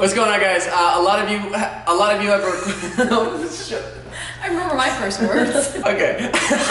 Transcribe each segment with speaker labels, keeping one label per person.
Speaker 1: What's going on, guys? A lot of you ever.
Speaker 2: I remember my first words.
Speaker 1: Okay.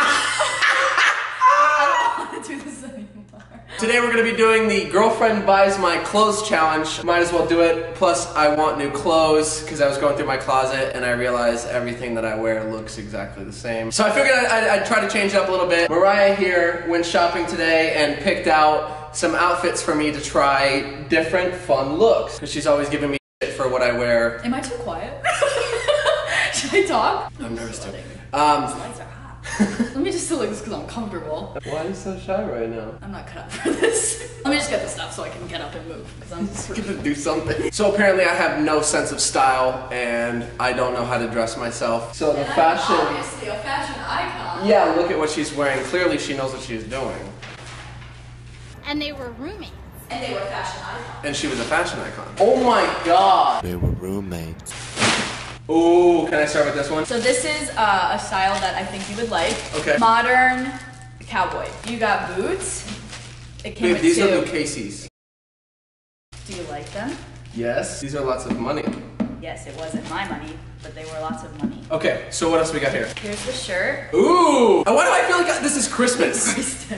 Speaker 2: I don't want to do this anymore.
Speaker 1: Today we're gonna be doing the girlfriend buys my clothes challenge. Might as well do it. Plus, I want new clothes because I was going through my closet and I realized everything that I wear looks exactly the same. So I figured I'd try to change it up a little bit. Mariah here went shopping today and picked out some outfits for me to try different fun looks because she's always giving me shit for what I wear.
Speaker 2: Am I too quiet? Should I talk?
Speaker 1: I'm nervous too.
Speaker 2: These lights are hot. Let me just do like this because I'm comfortable.
Speaker 1: Why are you so shy right now?
Speaker 2: I'm not cut out for this. Let me just get the stuff so I can get up and move because I'm just
Speaker 1: gonna do something. So apparently I have no sense of style and I don't know how to dress myself. So the fashion.
Speaker 2: Obviously a fashion icon.
Speaker 1: Yeah, look at what she's wearing. Clearly she knows what she's doing.
Speaker 3: And they were roommates.
Speaker 2: And they were fashion icons.
Speaker 1: And she was a fashion icon. Oh my god.
Speaker 4: They were roommates.
Speaker 1: Ooh, can I start with this one?
Speaker 2: So this is a style that I think you would like.
Speaker 1: Okay.
Speaker 2: Modern cowboy. You got boots. It came with
Speaker 1: these
Speaker 2: two.
Speaker 1: are Luke Casey's.
Speaker 2: Do you like them?
Speaker 1: Yes. These are lots of money.
Speaker 2: Yes, it wasn't my money, but they were lots of money.
Speaker 1: Okay, so what else we got here?
Speaker 2: Here's the shirt.
Speaker 1: Ooh! Why do I feel like this is Christmas?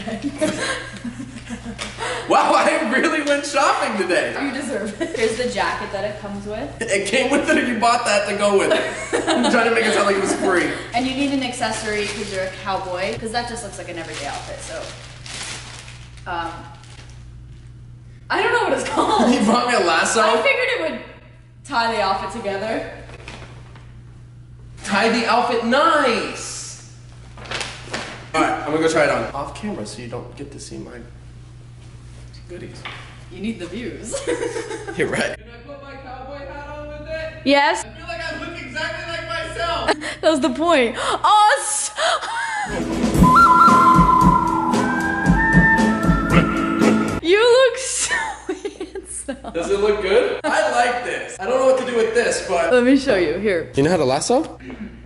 Speaker 1: Wow, I really went shopping today.
Speaker 2: You deserve it. Here's the jacket that it comes with.
Speaker 1: It came with it or you bought that to go with it? I'm trying to make it sound like it was free.
Speaker 2: And you need an accessory because you're a cowboy, because that just looks like an everyday outfit, so. I don't know what it's called.
Speaker 1: You brought me a lasso?
Speaker 2: I figured it would tie the outfit together.
Speaker 1: Tie the outfit, nice! Alright, I'm gonna go try it on. Off camera so you don't get to see my goodies.
Speaker 2: You need the views.
Speaker 1: You're right. Can I put my cowboy hat on with it?
Speaker 2: Yes.
Speaker 1: I feel like I look exactly like myself.
Speaker 2: That was the point. Oh, you look so handsome.
Speaker 1: Does it look good? I like this. I don't know what to do with this, but...
Speaker 2: Let me show you. Here.
Speaker 1: You know how to lasso?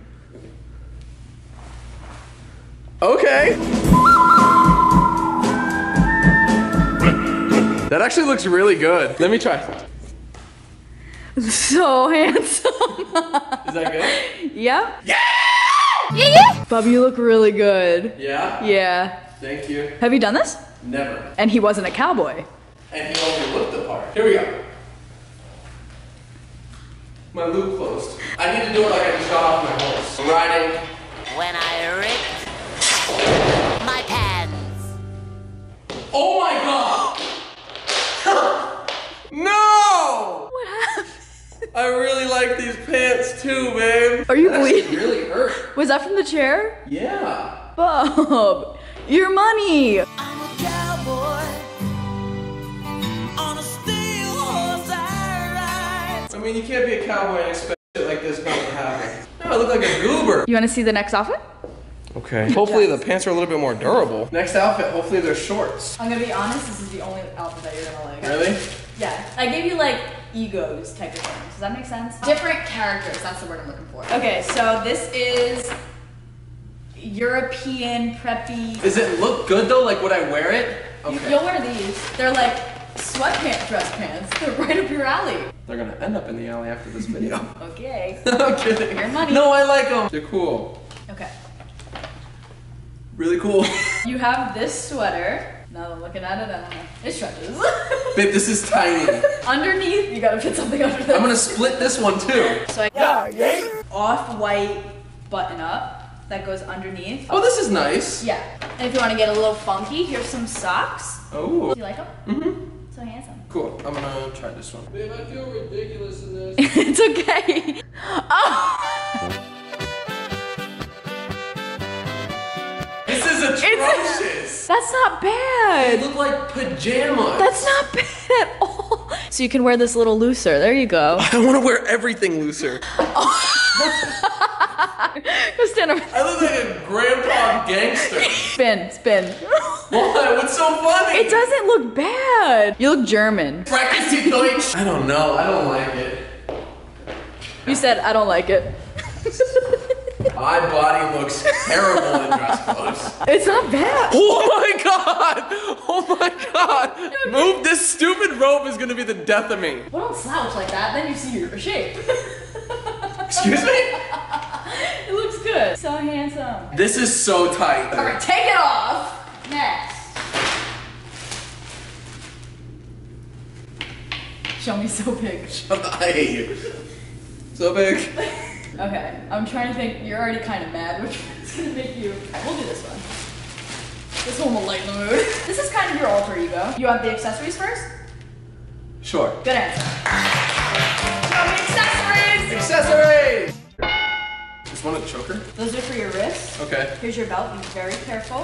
Speaker 1: Okay. That actually looks really good. Let me try.
Speaker 2: So handsome.
Speaker 1: Is that good?
Speaker 2: Yeah.
Speaker 1: Yeah!
Speaker 2: Yeah. Bob, you look really good.
Speaker 1: Yeah?
Speaker 2: Yeah.
Speaker 1: Thank you.
Speaker 2: Have you done this?
Speaker 1: Never.
Speaker 2: And he wasn't a cowboy.
Speaker 1: And he only looked the part. Here we go. My loop closed. I need to do it like I just got off my horse. I'm riding.
Speaker 5: When I ripped my pants.
Speaker 1: Oh my god! No!
Speaker 2: What happened?
Speaker 1: I really like these pants too, babe.
Speaker 2: Are you
Speaker 1: That actually
Speaker 2: bleeding?
Speaker 1: really hurt.
Speaker 2: Was that from the chair?
Speaker 1: Yeah.
Speaker 2: Bob, your money.
Speaker 5: I'm a cowboy on a steel horse I ride.
Speaker 1: I mean, you can't be a cowboy and expect shit like this not to happen. No, I look like a goober.
Speaker 2: You want to see the next outfit?
Speaker 1: Okay. Hopefully the pants are a little bit more durable. Next outfit, hopefully they're shorts.
Speaker 2: I'm gonna be honest, this is the only outfit that you're gonna like.
Speaker 1: Really?
Speaker 2: Yeah. I gave you like egos type of thing. Does that make sense? Different characters, that's the word I'm looking for. Okay, so this is European preppy.
Speaker 1: Does it look good though? Like would I wear it? Okay.
Speaker 2: You'll wear these. They're like sweatpant dress pants. They're right up your alley.
Speaker 1: They're gonna end up in the alley after this video.
Speaker 2: Okay.
Speaker 1: I'm kidding.
Speaker 2: Your money.
Speaker 1: No, I like them. They're cool.
Speaker 2: Okay.
Speaker 1: Really cool.
Speaker 2: You have this sweater. Now that I'm looking at it, I don't know. It stretches.
Speaker 1: Babe, this is tiny.
Speaker 2: Underneath, you gotta fit something under there.
Speaker 1: I'm gonna split this one too.
Speaker 2: So I got off-white button up that goes underneath.
Speaker 1: Oh, this is nice.
Speaker 2: Yeah. And if you want to get a little funky, here's some socks.
Speaker 1: Oh.
Speaker 2: Do you like them?
Speaker 1: Mm-hmm.
Speaker 2: So handsome.
Speaker 1: Cool. I'm gonna try this one. Babe, I feel ridiculous in this.
Speaker 2: It's okay. Oh.
Speaker 1: This is atrocious.
Speaker 2: That's not
Speaker 1: They
Speaker 2: bad.
Speaker 1: look like pajamas.
Speaker 2: That's not bad at all. So you can wear this little looser. There you go.
Speaker 1: I want to wear everything looser.
Speaker 2: Go stand over.
Speaker 1: I look like a grandpa gangster.
Speaker 2: Spin, spin.
Speaker 1: Why? What's so funny?
Speaker 2: It doesn't look bad. You look German.
Speaker 1: Practice Deutsch. I don't know. I don't like it.
Speaker 2: You said I don't like it.
Speaker 1: My body looks terrible in dress clothes.
Speaker 2: It's not bad.
Speaker 1: Oh my god! Oh my god! Move, this stupid robe is gonna be the death of me.
Speaker 2: Well, don't slouch like that, then you see your shape.
Speaker 1: Excuse me?
Speaker 2: It looks good. So handsome.
Speaker 1: This is so tight.
Speaker 2: Alright, take it off. Next. Show me so big.
Speaker 1: I hate you. So big.
Speaker 2: Okay, I'm trying to think. You're already kind of mad. Which one's gonna make you? Okay, we'll do this one. This one will lighten the mood. This is kind of your alter ego. You want the accessories first?
Speaker 1: Sure.
Speaker 2: Good answer. Show me accessories!
Speaker 1: Accessories! Just want a choker?
Speaker 2: Those are for your wrists.
Speaker 1: Okay.
Speaker 2: Here's your belt. Be very careful.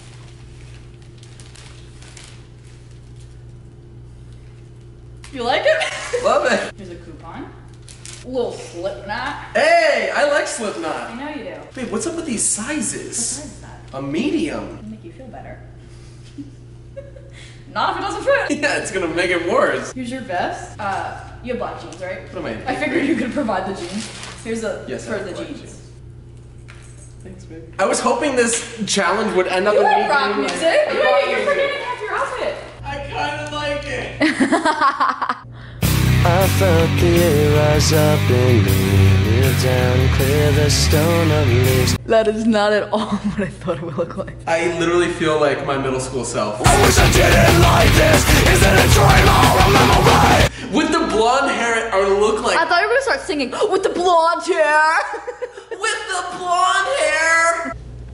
Speaker 2: You like it?
Speaker 1: Love it.
Speaker 2: Here's a coupon. Little slip knot.
Speaker 1: Hey, I like
Speaker 2: I
Speaker 1: Slipknot.
Speaker 2: know you do.
Speaker 1: Babe, what's up with these
Speaker 2: What
Speaker 1: sizes?
Speaker 2: size is that?
Speaker 1: A medium.
Speaker 2: It'll make you feel better. Not if it doesn't fit.
Speaker 1: Yeah, it's gonna make it worse.
Speaker 2: Here's your vest. You have black jeans, right?
Speaker 1: What am I?
Speaker 2: I figured you could provide the jeans. Here's the
Speaker 1: Yes, I
Speaker 2: for
Speaker 1: have
Speaker 2: the
Speaker 1: black
Speaker 2: jeans.
Speaker 1: jeans. Thanks, babe. I was hoping this challenge would end up
Speaker 2: You
Speaker 1: in
Speaker 2: like
Speaker 1: me
Speaker 2: rock
Speaker 1: doing,
Speaker 2: music?
Speaker 1: like,
Speaker 2: Wait, you're forgetting half your outfit.
Speaker 1: I kinda like it.
Speaker 4: I felt the air rise up in me, kneel down, clear the stone of leaves.
Speaker 2: That is not at all what I thought it would look like.
Speaker 1: I literally feel like my middle school self.
Speaker 4: I wish I didn't like this. Is it a dream or a memory?
Speaker 1: With the blonde hair, or look like.
Speaker 2: I thought you were gonna start singing with the blonde hair.
Speaker 1: With the blonde hair!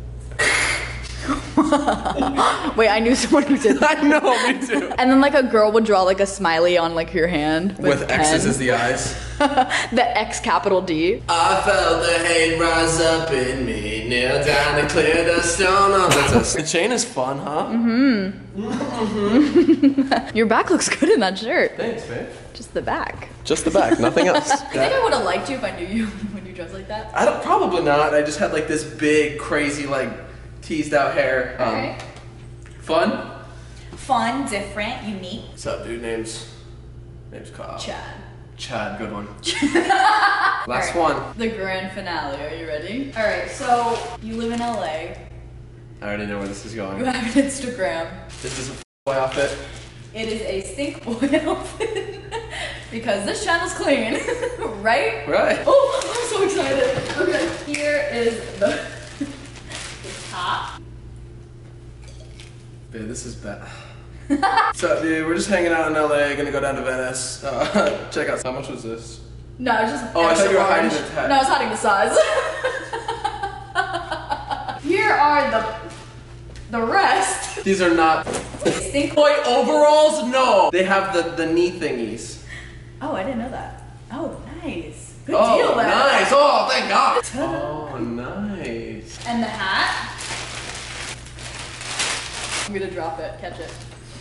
Speaker 2: Wait, I knew someone who did that.
Speaker 1: I know, me too.
Speaker 2: And then like a girl would draw like a smiley on like your hand
Speaker 1: With X's
Speaker 2: pen.
Speaker 1: as the eyes.
Speaker 2: The X capital D.
Speaker 1: I felt the hate rise up in me, kneel down and clear the stone off. The chain is fun, huh?
Speaker 2: Your back looks good in that shirt.
Speaker 1: Thanks, babe.
Speaker 2: Just the back.
Speaker 1: Just the back, nothing else.
Speaker 2: I think I would have liked you if I knew you when you dressed like that.
Speaker 1: I don't, probably not. I just had like this big, crazy, like teased out hair.
Speaker 2: Okay.
Speaker 1: Fun?
Speaker 2: Fun, different, unique.
Speaker 1: What's up, dude? Name's Kyle.
Speaker 2: Chad.
Speaker 1: Chad, good one. Last one.
Speaker 2: The grand finale. Are you ready? All right. So you live in LA.
Speaker 1: I already know where this is going.
Speaker 2: You have an Instagram.
Speaker 1: This is a boy outfit.
Speaker 2: It is a stink boy outfit because this channel's clean, right?
Speaker 1: Right.
Speaker 2: Oh, I'm so excited. Okay. Here is the top.
Speaker 1: Babe, this is bad. So, dude, we're just hanging out in LA, gonna go down to Venice. Check out, how much was this?
Speaker 2: No, it's just.
Speaker 1: Oh, I thought you were
Speaker 2: extra
Speaker 1: hiding
Speaker 2: large.
Speaker 1: the tag.
Speaker 2: No, I was hiding the size. Here are the rest.
Speaker 1: These are not
Speaker 2: Stink
Speaker 1: boy overalls? No! They have the knee thingies.
Speaker 2: Oh, I didn't know that. Oh, nice. Good
Speaker 1: Oh,
Speaker 2: deal there.
Speaker 1: nice! Oh, thank God! Oh, nice.
Speaker 2: And the hat. I'm gonna drop it. Catch it.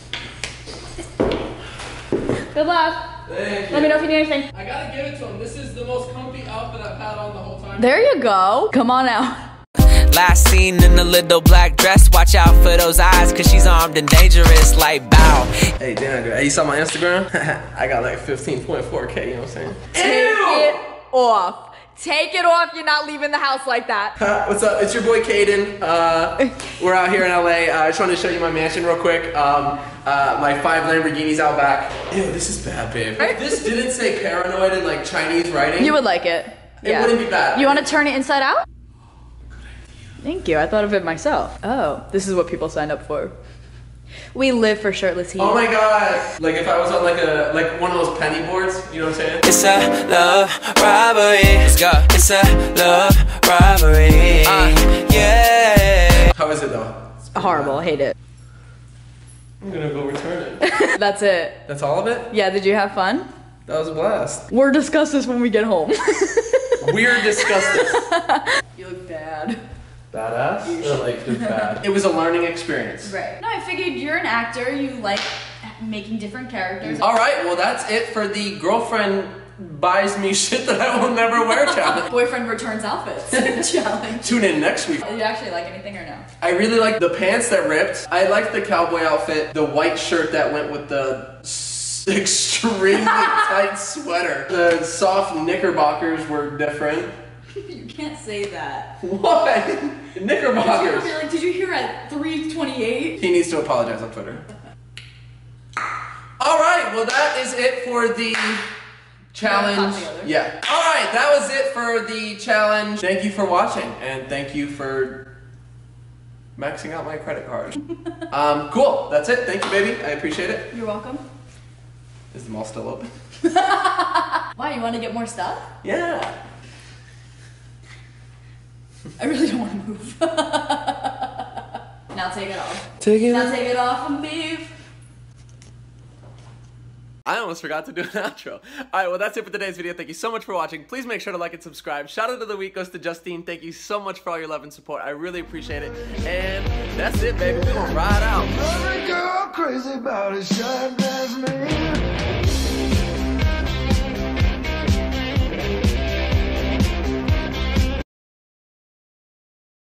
Speaker 2: Good luck.
Speaker 1: Thank you.
Speaker 2: Let me know if you need anything.
Speaker 1: I gotta give it to him. This is the most comfy outfit I've had on the whole time.
Speaker 2: There you go. Come on out.
Speaker 6: Last seen in a little black dress. Watch out for those eyes, cause she's armed and dangerous like bow.
Speaker 1: Hey, Dan, hey, you saw my Instagram? I got like 15.4K, you know what I'm saying?
Speaker 2: Take it off. Take it off. You're not leaving the house like that.
Speaker 1: What's up? It's your boy Caden. We're out here in LA. I just wanted to show you my mansion real quick. My 5 Lamborghinis out back. Ew, this is bad, babe. If this didn't say paranoid in like Chinese writing,
Speaker 2: You would like it.
Speaker 1: it wouldn't be bad.
Speaker 2: You want to turn it inside out? Thank you. I thought of it myself. Oh, this is what people signed up for. We live for shirtless Heath.
Speaker 1: Oh my God! Like if I was on like one of those penny boards, you know what I'm saying?
Speaker 6: It's a love robbery. Let's go. It's a love robbery. Yeah.
Speaker 1: How is it though? It's pretty
Speaker 2: Horrible. I hate it.
Speaker 1: bad. I'm gonna go return it.
Speaker 2: That's it.
Speaker 1: That's all of it?
Speaker 2: Yeah, did you have fun?
Speaker 1: That was a blast.
Speaker 2: We'll discuss this when we get home.
Speaker 1: We're disgusting.
Speaker 2: You look bad.
Speaker 1: Badass? Or like just bad? It was a learning experience.
Speaker 2: Right. No, I figured you're an actor. You like making different characters.
Speaker 1: All right, well that's it for the girlfriend buys me shit that I will never wear challenge.
Speaker 2: Boyfriend returns outfits challenge.
Speaker 1: Tune in next week.
Speaker 2: Did you actually like anything or no?
Speaker 1: I really like the pants that ripped. I liked the cowboy outfit, the white shirt that went with the extremely tight sweater. The soft knickerbockers were different.
Speaker 2: You can't say that.
Speaker 1: What? Knickerbockers.
Speaker 2: You're like, did you hear at 3:28?
Speaker 1: He needs to apologize on Twitter. Alright, well that is it for the challenge. Yeah. Alright, that was it for the challenge. Thank you for watching, and thank you for maxing out my credit card. Cool. That's it. Thank you, baby. I appreciate it.
Speaker 2: You're welcome.
Speaker 1: Is the mall still open?
Speaker 2: Why, you want to get more stuff?
Speaker 1: Yeah.
Speaker 2: I really don't want to move. Now take it off.
Speaker 4: Take it
Speaker 2: Now
Speaker 4: off.
Speaker 2: take it off and leave.
Speaker 1: I almost forgot to do an outro. Alright, well that's it for today's video. Thank you so much for watching. Please make sure to like and subscribe. Shout out of the week goes to Justine. Thank you so much for all your love and support. I really appreciate it. And that's it, baby. We're gonna ride out.
Speaker 4: Every girl crazy about a shot, that's me.